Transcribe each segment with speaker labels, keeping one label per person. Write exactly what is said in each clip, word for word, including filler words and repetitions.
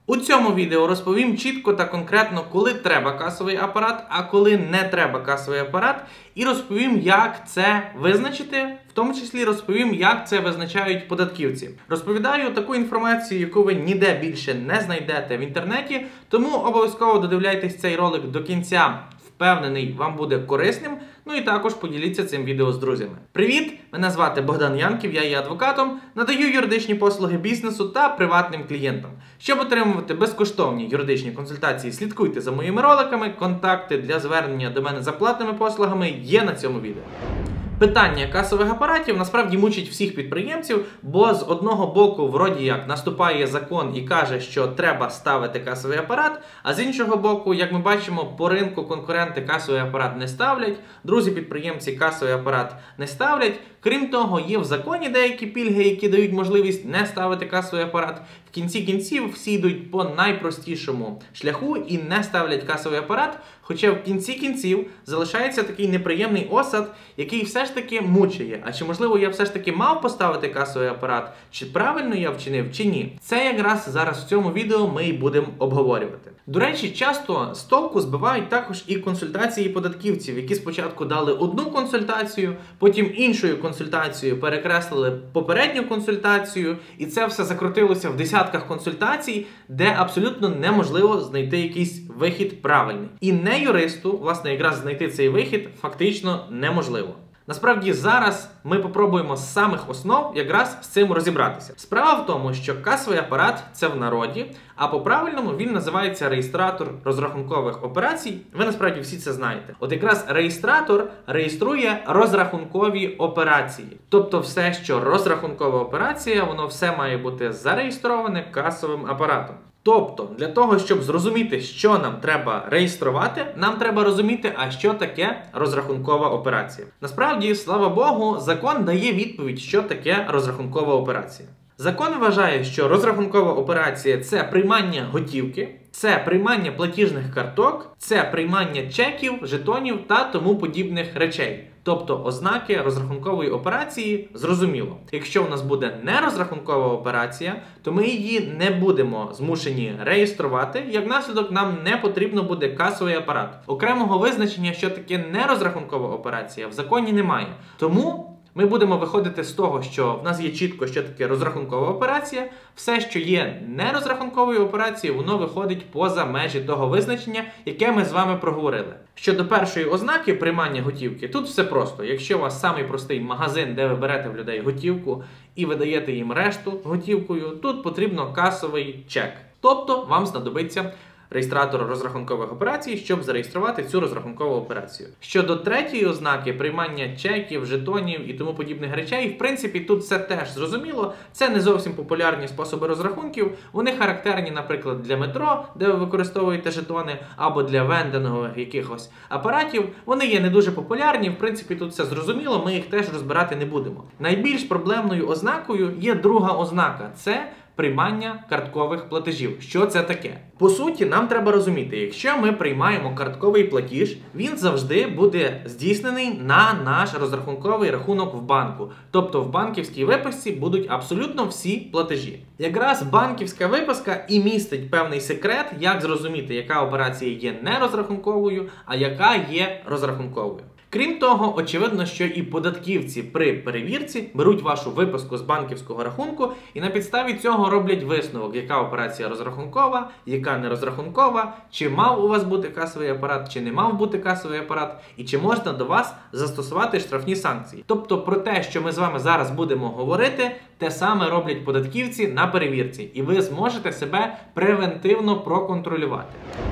Speaker 1: У цьому відео розповім чітко та конкретно, коли треба касовий апарат, а коли не треба касовий апарат, і розповім, як це визначити, в тому числі розповім, як це визначають податківці. Розповідаю таку інформацію, яку ви ніде більше не знайдете в інтернеті, тому обов'язково додивляйтесь цей ролик до кінця. Впевнений, вам буде корисним, ну і також поділіться цим відео з друзями. Привіт! Мене звати Богдан Янків, я є адвокатом, надаю юридичні послуги бізнесу та приватним клієнтам. Щоб отримувати безкоштовні юридичні консультації, слідкуйте за моїми роликами, контакти для звернення до мене за платними послугами є на цьому відео. Питання касових апаратів насправді мучить всіх підприємців, бо з одного боку, вроді як, наступає закон і каже, що треба ставити касовий апарат, а з іншого боку, як ми бачимо, по ринку конкуренти касовий апарат не ставлять, друзі-підприємці касовий апарат не ставлять. Крім того, є в законі деякі пільги, які дають можливість не ставити касовий апарат. В кінці кінців всі йдуть по найпростішому шляху і не ставлять касовий апарат, хоча в кінці кінців залишається такий неприємний осад, який все ж таки мучає. А чи можливо я все ж таки мав поставити касовий апарат, чи правильно я вчинив, чи ні? Це якраз зараз в цьому відео ми і будемо обговорювати. До речі, часто з толку збивають також і консультації податківців, які спочатку дали одну консультацію, потім іншою консультацією перекреслили попередню консультацію, і це все закрутилося в десятках консультацій, де абсолютно неможливо знайти якийсь вихід правильний. І не юристу, власне, якраз знайти цей вихід фактично неможливо. Насправді зараз ми попробуємо з самих основ якраз з цим розібратися. Справа в тому, що касовий апарат – це в народі, а по-правильному він називається реєстратор розрахункових операцій. Ви насправді всі це знаєте. От якраз реєстратор реєструє розрахункові операції. Тобто все, що розрахункова операція, воно все має бути зареєстроване касовим апаратом. Тобто, для того, щоб зрозуміти, що нам треба реєструвати, нам треба розуміти, а що таке розрахункова операція. Насправді, слава Богу, закон дає відповідь, що таке розрахункова операція. Закон вважає, що розрахункова операція – це приймання готівки, це приймання платіжних карток, це приймання чеків, жетонів та тому подібних речей. Тобто ознаки розрахункової операції зрозуміло. Якщо у нас буде нерозрахункова операція, то ми її не будемо змушені реєструвати, як наслідок нам не потрібно буде касовий апарат. Окремого визначення, що таке нерозрахункова операція, в законі немає. Тому ми будемо виходити з того, що в нас є чітко, що таке розрахункова операція. Все, що є нерозрахунковою операцією, воно виходить поза межі того визначення, яке ми з вами проговорили. Щодо першої ознаки приймання готівки, тут все просто. Якщо у вас самий простий магазин, де ви берете в людей готівку і видаєте їм решту готівкою, тут потрібно касовий чек. Тобто вам знадобиться реєстратор розрахункових операцій, щоб зареєструвати цю розрахункову операцію. Щодо третьої ознаки, приймання чеків, жетонів і тому подібних речей, в принципі, тут все теж зрозуміло. Це не зовсім популярні способи розрахунків. Вони характерні, наприклад, для метро, де ви використовуєте жетони, або для вендингових якихось апаратів. Вони є не дуже популярні, в принципі, тут все зрозуміло, ми їх теж розбирати не будемо. Найбільш проблемною ознакою є друга ознака – це приймання карткових платежів. Що це таке? По суті, нам треба розуміти, якщо ми приймаємо картковий платіж, він завжди буде здійснений на наш розрахунковий рахунок в банку. Тобто в банківській виписці будуть абсолютно всі платежі. Якраз банківська виписка і містить певний секрет, як зрозуміти, яка операція є не розрахунковою, а яка є розрахунковою. Крім того, очевидно, що і податківці при перевірці беруть вашу виписку з банківського рахунку і на підставі цього роблять висновок, яка операція розрахункова, яка не розрахункова, чи мав у вас бути касовий апарат, чи не мав бути касовий апарат, і чи можна до вас застосувати штрафні санкції. Тобто про те, що ми з вами зараз будемо говорити, те саме роблять податківці на перевірці, і ви зможете себе превентивно проконтролювати.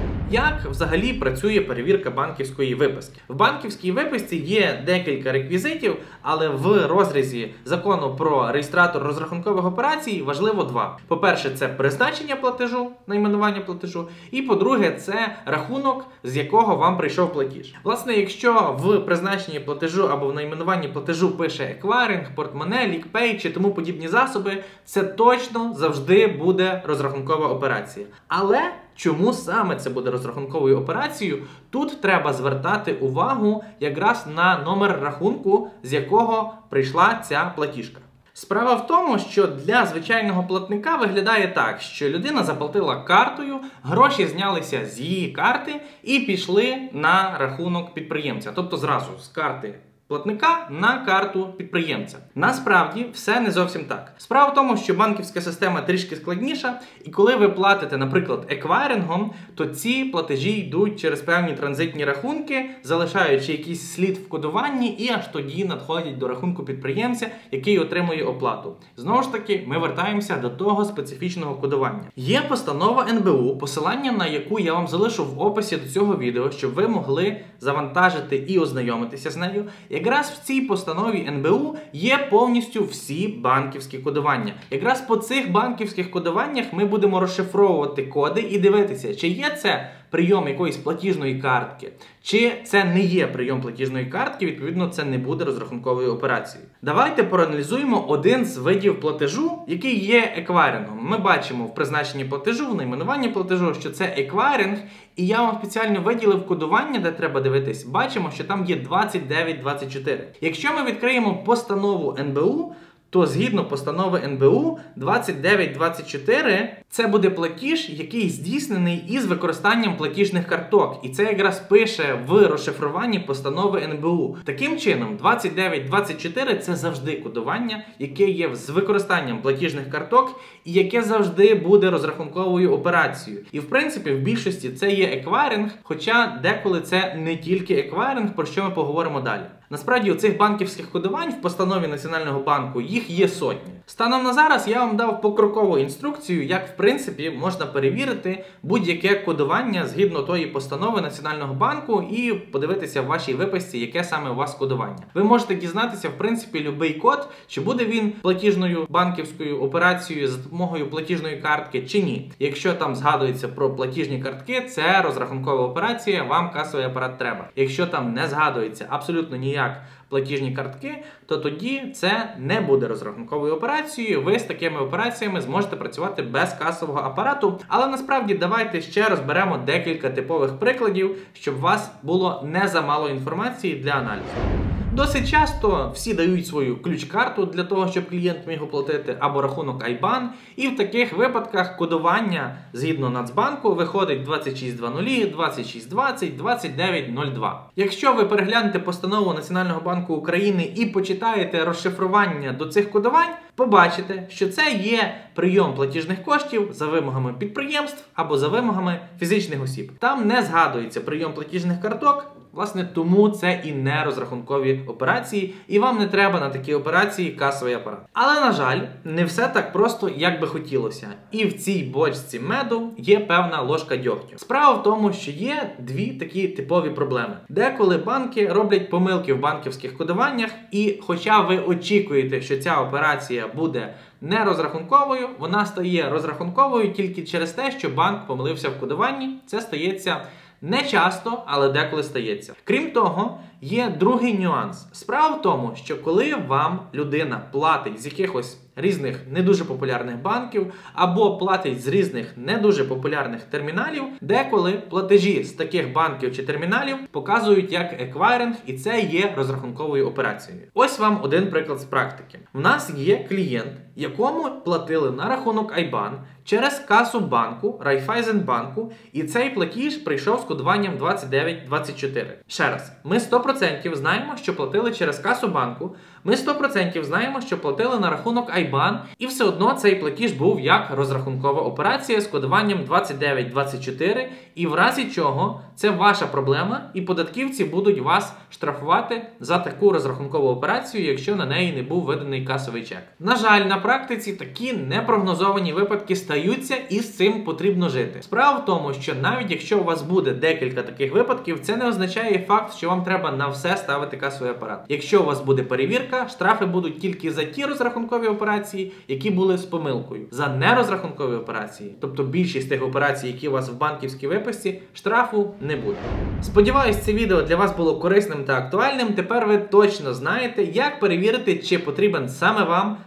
Speaker 1: Як взагалі працює перевірка банківської виписки? В банківській виписці є декілька реквізитів, але в розрізі закону про реєстратор розрахункових операцій важливо два. По-перше, це призначення платежу, найменування платежу, і по-друге, це рахунок, з якого вам прийшов платіж. Власне, якщо в призначенні платежу або в найменуванні платежу пише еквайринг, портмоне, лікпей чи тому подібні засоби, це точно завжди буде розрахункова операція. Але чому саме це буде розрахунковою операцією, тут треба звертати увагу якраз на номер рахунку, з якого прийшла ця платіжка. Справа в тому, що для звичайного платника виглядає так, що людина заплатила картою, гроші знялися з її карти і пішли на рахунок підприємця, тобто зразу з карти платника на карту підприємця. Насправді, все не зовсім так. Справа в тому, що банківська система трішки складніша, і коли ви платите, наприклад, еквайрингом, то ці платежі йдуть через певні транзитні рахунки, залишаючи якийсь слід в кодуванні, і аж тоді надходять до рахунку підприємця, який отримує оплату. Знову ж таки, ми вертаємося до того специфічного кодування. Є постанова ен бе у, посилання на яку я вам залишу в описі до цього відео, щоб ви могли завантажити і ознайомитися з нею. Якраз в цій постанові ен бе у є повністю всі банківські кодування. Якраз по цих банківських кодуваннях ми будемо розшифровувати коди і дивитися, чи є це прийом якоїсь платіжної картки, чи це не є прийом платіжної картки, відповідно, це не буде розрахунковою операцією. Давайте проаналізуємо один з видів платежу, який є еквайрингом. Ми бачимо в призначенні платежу, в найменуванні платежу, що це еквайринг, і я вам спеціально виділив кодування, де треба дивитись. Бачимо, що там є двадцять дев'ять двадцять чотири. Якщо ми відкриємо постанову ен бе у, то згідно постанови ен бе у двадцять дев'ять двадцять чотири це буде платіж, який здійснений із використанням платіжних карток. І це якраз пише в розшифруванні постанови ен бе у. Таким чином, двадцять дев'ять двадцять чотири це завжди кодування, яке є з використанням платіжних карток і яке завжди буде розрахунковою операцією. І в принципі, в більшості це є еквайринг, хоча деколи це не тільки еквайринг, про що ми поговоримо далі. Насправді, у цих банківських кодувань в постанові Національного банку їх є сотні. Станом на зараз я вам дав покрокову інструкцію, як в принципі можна перевірити будь-яке кодування згідно тої постанови Національного банку і подивитися в вашій виписці, яке саме у вас кодування. Ви можете дізнатися, в принципі, будь-який код, чи буде він платіжною банківською операцією за допомогою платіжної картки, чи ні. Якщо там згадується про платіжні картки, це розрахункова операція, вам касовий апарат треба. Якщо там не згадується абсолютно ніяк платіжні картки, то тоді це не буде розрахунковою операцією. Ви з такими операціями зможете працювати без касового апарату. Але насправді давайте ще розберемо декілька типових прикладів, щоб у вас було не замало інформації для аналізу. Досить часто всі дають свою ключ-карту для того, щоб клієнт міг оплатити, або рахунок ай бан, і в таких випадках кодування згідно Нацбанку виходить двадцять шість двадцять, двадцять шість двадцять, двадцять дев'ять нуль два. Якщо ви переглянете постанову Національного банку України і почитаєте розшифрування до цих кодувань, побачите, що це є прийом платіжних коштів за вимогами підприємств або за вимогами фізичних осіб. Там не згадується прийом платіжних карток. Власне, тому це і не розрахункові операції, і вам не треба на такі операції касовий апарат. Але, на жаль, не все так просто, як би хотілося. І в цій бочці меду є певна ложка дьогтю. Справа в тому, що є дві такі типові проблеми. Деколи банки роблять помилки в банківських кодуваннях, і хоча ви очікуєте, що ця операція буде не розрахунковою, вона стає розрахунковою тільки через те, що банк помилився в кодуванні. Це стається не часто, але деколи стається. Крім того, є другий нюанс. Справа в тому, що коли вам людина платить з якихось різних не дуже популярних банків або платить з різних не дуже популярних терміналів, деколи платежі з таких банків чи терміналів показують як еквайринг, і це є розрахунковою операцією. Ось вам один приклад з практики. У нас є клієнт, якому платили на рахунок ай бан через касу банку, Райфайзенбанку, і цей платіж прийшов з кодуванням двадцять дев'ять двадцять чотири. Ще раз, ми сто відсотків знаємо, що платили через касу банку, ми сто відсотків знаємо, що платили на рахунок ай бан, і все одно цей платіж був як розрахункова операція з кодуванням двадцять дев'ять двадцять чотири, і в разі чого це ваша проблема, і податківці будуть вас штрафувати за таку розрахункову операцію, якщо на неї не був виданий касовий чек. На жаль, на практиці такі непрогнозовані випадки стаються, і з цим потрібно жити. Справа в тому, що навіть якщо у вас буде декілька таких випадків, це не означає факт, що вам треба на все ставити касовий апарат. Якщо у вас буде перевірка, штрафи будуть тільки за ті розрахункові операції, які були з помилкою. За нерозрахункові операції, тобто більшість тих операцій, які у вас в банківській виписці, штрафу не буде. Сподіваюсь, це відео для вас було корисним та актуальним. Тепер ви точно знаєте, як перевірити, чи потрібен саме вам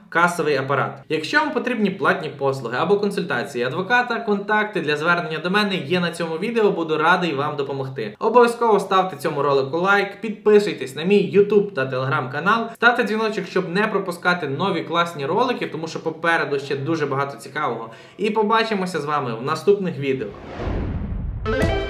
Speaker 1: касовий апарат. Якщо вам потрібні платні послуги або консультації адвоката, контакти для звернення до мене є на цьому відео, буду радий вам допомогти. Обов'язково ставте цьому ролику лайк, підписуйтесь на мій YouTube та Telegram канал, ставте дзвіночок, щоб не пропускати нові класні ролики, тому що попереду ще дуже багато цікавого. І побачимося з вами в наступних відео.